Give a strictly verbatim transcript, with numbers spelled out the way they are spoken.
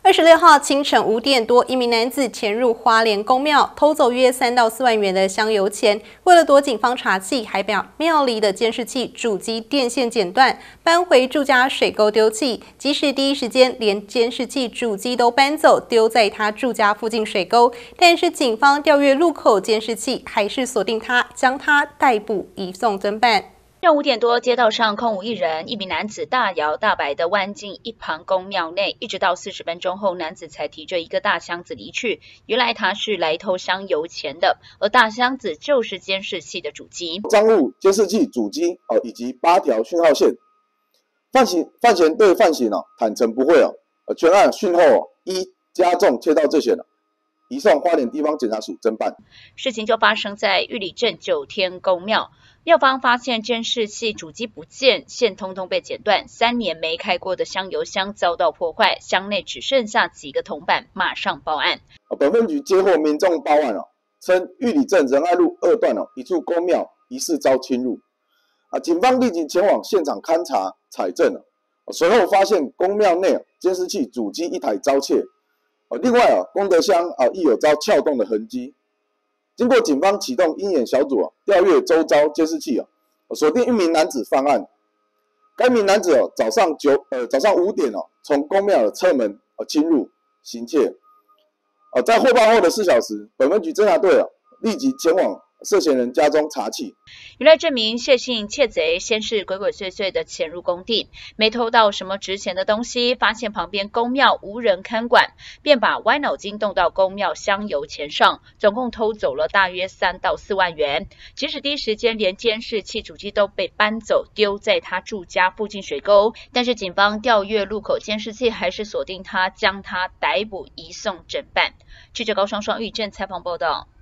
二十六号清晨五点多，一名男子潜入花莲公庙，偷走约三到四万元的香油钱。为了躲警方查缉，还把庙里的监视器主机电线剪断，搬回住家水沟丢弃。即使第一时间连监视器主机都搬走，丢在他住家附近水沟，但是警方调阅路口监视器，还是锁定他，将他逮捕移送侦办。 上午五点多，街道上空无一人，一名男子大摇大摆地弯进一旁公庙内，一直到四十分钟后，男子才提着一个大箱子离去。原来他是来偷香油钱的，而大箱子就是监视器的主机。 赃物、监视器主机哦，以及八条讯号线。范嫌范嫌对犯行哦坦诚不讳哦，全案讯后哦依加重窃盗罪嫌了，移送花莲地方检察署侦办。 事情就发生在玉里镇九天公庙。庙方发现监视器主机不见，线通通被剪断，三年没开过的香油箱遭到破坏，箱内只剩下几个铜板，马上报案。 本分局接获民众报案哦，称玉里镇仁爱路二段哦一处公庙疑似遭侵入，啊，警方立即前往现场勘查采证哦，随后发现公庙内监视器主机一台遭窃，哦，另外哦功德箱啊亦有遭撬动的痕迹。经过警方启动鹰眼小组啊，调阅周遭监视器啊，锁定一名男子犯案。该名男子哦，早上九呃早上五点哦，从公庙的侧门哦侵入行窃。哦，在获报后的四小时，本分局侦查队啊立即前往涉嫌人家中查缉。 原来这名谢姓窃贼先是鬼鬼祟祟的潜入公地，没偷到什么值钱的东西，发现旁边公庙无人看管，便把歪脑筋动到公庙香油钱上，总共偷走了大约三到四万元。即使第一时间连监视器主机都被搬走，丢在他住家附近水沟，但是警方调阅路口监视器，还是锁定他，将他逮捕移送侦办。记者高双双玉镇采访报道。